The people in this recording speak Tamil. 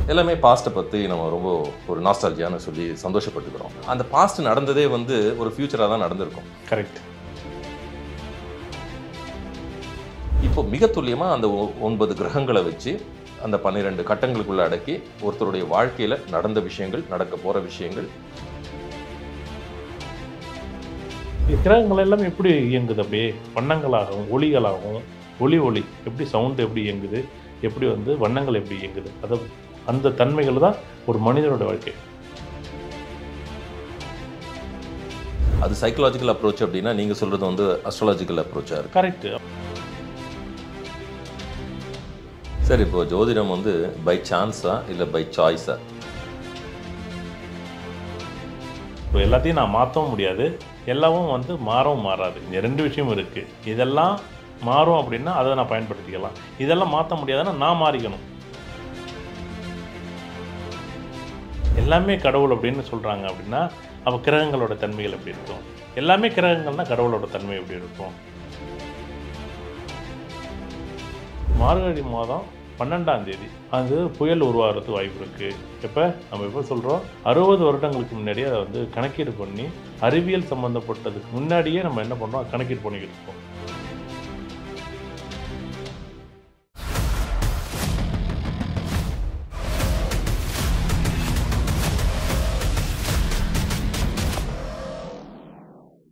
எல்லாமே பாஸ்ட்டை பற்றி நம்ம ரொம்ப ஒரு நாஸ்டாலஜியான்னு சொல்லி சந்தோஷப்பட்டுக்கிறோம். அந்த பாஸ்ட் நடந்ததே வந்து ஒரு ஃபியூச்சராக தான் நடந்திருக்கும். கரெக்ட். இப்போ மிக துல்லியமாக அந்த 9 கிரகங்களை வச்சு அந்த 12 கட்டங்களுக்குள்ளே அடக்கி ஒருத்தருடைய வாழ்க்கையில் நடந்த விஷயங்கள், நடக்க போகிற விஷயங்கள், கிரகங்கள் எல்லாமே எப்படி இயங்குது, அப்படியே வண்ணங்களாகவும் ஒளிகளாகவும், ஒளி எப்படி சவுண்டு எப்படி இயங்குது, எப்படி வந்து வண்ணங்கள் எப்படி இயங்குது, அதை அந்த தன்மைகள் தான் ஒரு மனிதனோட வாழ்க்கை. அது சைக்கலாஜிக்கல் அப்ரோச் அப்படின்னா நீங்கள் சொல்கிறது வந்து அஸ்ட்ராலஜிக்கல் அப்ரோச்சாக இருக்குது. கரெக்டு. சரி, இப்போ ஜோதிடம் வந்து பை சான்ஸா இல்லை பை சாய்ஸா? இப்போ எல்லாத்தையும் நான் மாற்றவும் முடியாது, எல்லாமும் வந்து மாறவும் மாறாது. இந்த 2 விஷயம் இருக்குது. இதெல்லாம் மாறும் அப்படின்னா அதை நான் பயன்படுத்திக்கலாம். இதெல்லாம் மாற்ற முடியாதுன்னா நான் மாறிக்கணும். எல்லாமே கடவுள் அப்படின்னு சொல்கிறாங்க அப்படின்னா அப்போ கிரகங்களோட தன்மைகள் எப்படி இருக்கும்? எல்லாமே கிரகங்கள்னால் கடவுளோட தன்மை எப்படி இருக்கும்? மார்கழி மாதம் 12ஆம் தேதி அது புயல் உருவாகிறதுக்கு வாய்ப்பு இருக்குது. இப்போ நம்ம எப்போ சொல்கிறோம், 60 வருடங்களுக்கு முன்னாடியே அதை வந்து கணக்கீடு பண்ணி அறிவியல் சம்மந்தப்பட்டதுக்கு முன்னாடியே நம்ம என்ன பண்ணுறோம், கணக்கீடு பண்ணிக்கிட்டு இருக்கோம்.